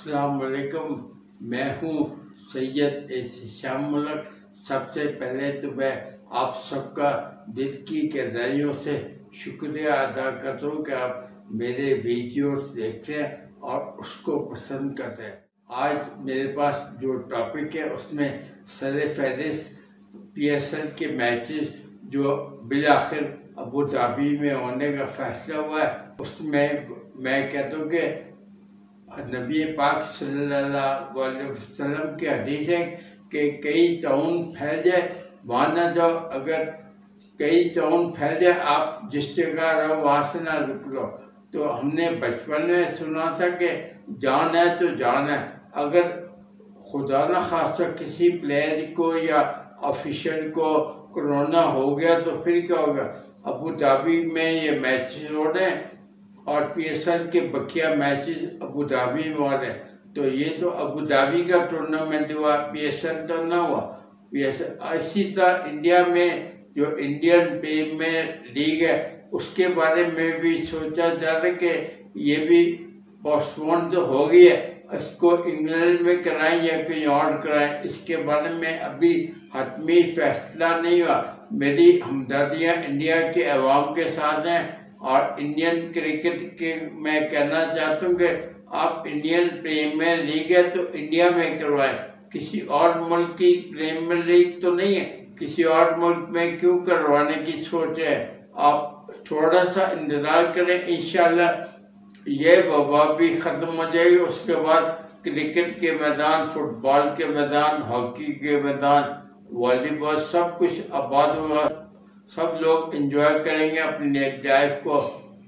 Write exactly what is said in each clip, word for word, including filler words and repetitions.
अस्सलाम वालेकुम। मैं हूँ सैयद एहतिशाम मुल्क। सबसे पहले तो मैं आप सबका दिल की गहराइयों से शुक्रिया अदा करता हूँ कि आप मेरे वीडियोस देखते हैं और उसको पसंद करते हैं। आज मेरे पास जो टॉपिक है उसमें सर फहरिस्त पी एस एल के मैचेस जो बिलाखिर अबू धाबी में होने का फैसला हुआ है, उसमें मैं कहता हूँ कि नबी पाक सल्लल्लाहु अलैहि वसल्लम की हदीस है कि कई ताउन फैल जाए वहाँ ना जाओ। अगर कई ताउन फैल जाए आप जिस जगह रहो वहाँ से ना निकलो। तो हमने बचपन में सुना था कि जान है तो जान है। अगर खुदा न खास्ता किसी प्लेयर को या ऑफिशियल को कोरोना हो गया तो फिर क्या होगा। अबू धाबी में ये मैचेस हो रहे हैं और पी एस एल के बकिया मैचेस अबू धाबी में हो रहे हैं। तो ये तो अबू धाबी का टूर्नामेंट हुआ, पी एस एल तो ना हुआ। पी एस एल इसी तरह इंडिया में जो इंडियन प्रीमियर लीग है उसके बारे में भी सोचा जा रहा है कि ये भी पोस्टपोन तो हो गई है, इसको इंग्लैंड में कराएं या कहीं और कराएं, इसके बारे में अभी हतमी फैसला नहीं हुआ। मेरी हमदर्दियाँ इंडिया के अवाम के साथ हैं और इंडियन क्रिकेट के मैं कहना चाहता हूँ कि आप इंडियन प्रीमियर लीग है तो इंडिया में करवाएं, किसी और मुल्क की प्रीमियर लीग तो नहीं है, किसी और मुल्क में क्यों करवाने की सोच है। आप थोड़ा सा इंतज़ार करें, इंशाल्लाह ये वबा भी ख़त्म हो जाएगी। उसके बाद क्रिकेट के मैदान, फुटबॉल के मैदान, हॉकी के मैदान, वॉलीबॉल सब कुछ आबाद होगा। सब लोग एंजॉय करेंगे अपनी लाइफ को,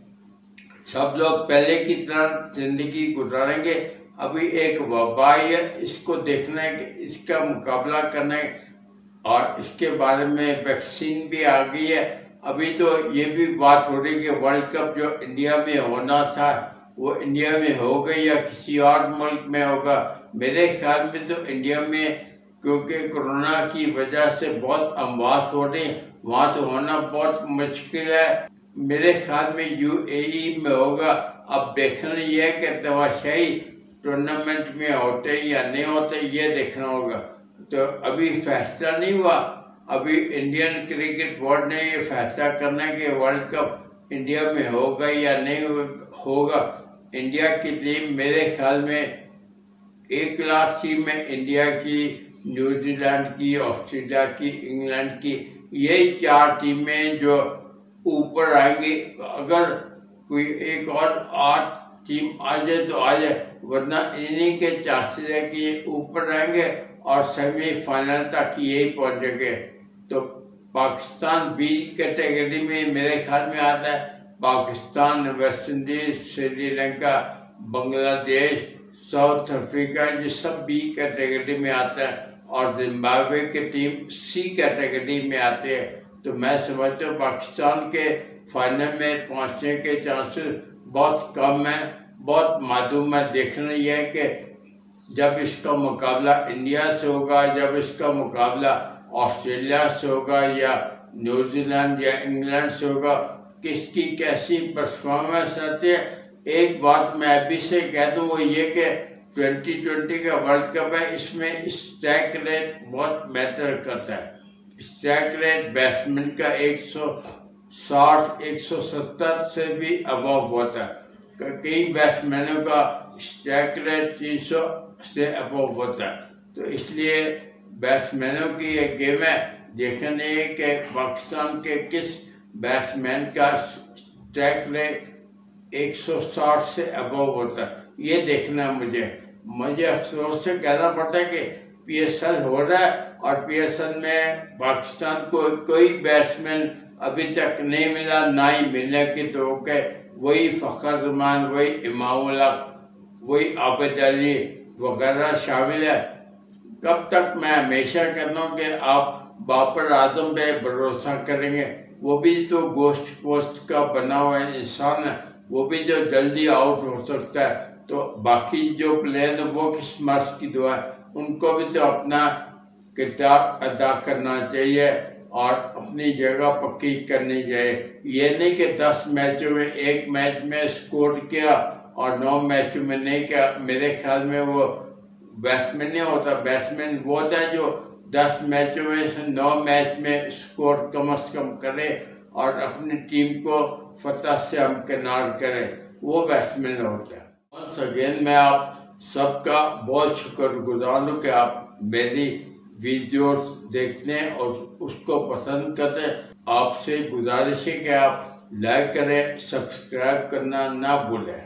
सब लोग पहले की तरह जिंदगी गुजारेंगे। अभी एक वबा है, इसको देखना है कि इसका मुकाबला करना है और इसके बारे में वैक्सीन भी आ गई है। अभी तो ये भी बात हो रही है कि वर्ल्ड कप जो इंडिया में होना था वो इंडिया में हो गई या किसी और मुल्क में होगा। मेरे ख्याल में तो इंडिया में, क्योंकि कोरोना की वजह से बहुत अमवात हो रही हैं, वहाँ तो होना बहुत मुश्किल है। मेरे ख्याल में यू ए ई में होगा। अब देखना ये है कि तमाशाई टूर्नामेंट में होते या नहीं होते, ये देखना होगा। तो अभी फैसला नहीं हुआ। अभी इंडियन क्रिकेट बोर्ड ने ये फैसला करना है कि वर्ल्ड कप इंडिया में होगा या नहीं होगा। इंडिया की टीम मेरे ख्याल में एक क्लास टीम है इंडिया की, न्यूजीलैंड की, ऑस्ट्रेलिया की, इंग्लैंड की, यही चार टीमें जो ऊपर आएंगी। अगर कोई एक और आठ टीम आ जाए तो आ जाए, वरना इन्हीं के चांसेस है कि ये ऊपर रहेंगे और सेमीफाइनल तक यही पहुंचेंगे। तो पाकिस्तान बी कैटेगरी में मेरे ख्याल में आता है। Pakistan, West Indies, Sri Lanka, Bangladesh, South Africa, ये सब बी कैटेगरी में आता है और जिम्बाब्वे की टीम सी कैटेगरी में आते हैं। तो मैं समझता हूँ पाकिस्तान के फाइनल में पहुंचने के चांसेस बहुत कम है, बहुत मालूम है। देखना यह है कि जब इसका मुकाबला इंडिया से होगा, जब इसका मुकाबला ऑस्ट्रेलिया से होगा या न्यूजीलैंड या इंग्लैंड से होगा, किसकी कैसी परफॉर्मेंस रहती है। एक बात मैं अभी से कह दूँ वो ये कि ट्वेंटी ट्वेंटी का वर्ल्ड कप है, इसमें स्ट्राइक रेट बहुत मैटर करता है। स्ट्राइक रेट बैट्समैन का एक सौ साठ एक सौ सत्तर से भी अबव होता है। कई बैट्समैनों का स्ट्राइक रेट तीन सौ से अबव होता है। तो इसलिए बैट्समैनों की ये गेम है, देखने के पाकिस्तान के किस बैट्समैन का स्ट्राइक रेट एक सौ साठ से अबव होता है, ये देखना मुझे मुझे अफसोस से कहना पड़ता है कि पी एस एल हो रहा है और पी एस एल में पाकिस्तान को कोई बैट्समैन अभी तक नहीं मिला, ना ही मिलने की तो के वही फ़खर जमान, वही इमामुल हक, वही आबिद अली वगैरह शामिल है। कब तक मैं हमेशा कहता हूँ कि आप बाबर आजम पे भरोसा करेंगे, वो भी तो गोश्त पोस्ट का बना हुआ इंसान है, वो भी जो जल्दी आउट हो सकता है। तो बाकी जो प्लेयर वो किस मर्ज की दुआ है, उनको भी तो अपना किरदार अदा करना चाहिए और अपनी जगह पक्की करनी चाहिए। ये नहीं कि दस मैचों में एक मैच में स्कोर किया और नौ मैच में नहीं क्या, मेरे ख्याल में वो बैट्समैन नहीं होता, बैट्समैन वो होता है जो दस मैचों में से नौ मैच में स्कोर कम से कम करे और अपनी टीम को फतह से हमकिनार करे, वो बैट्समैन होता है। वंस अगेन मैं आप सबका बहुत शुक्रगुजार हूँ कि आप मेरी वीडियोस देखते हैं और उसको पसंद करते हैं। आपसे गुजारिश है कि आप लाइक करें, सब्सक्राइब करना ना भूलें।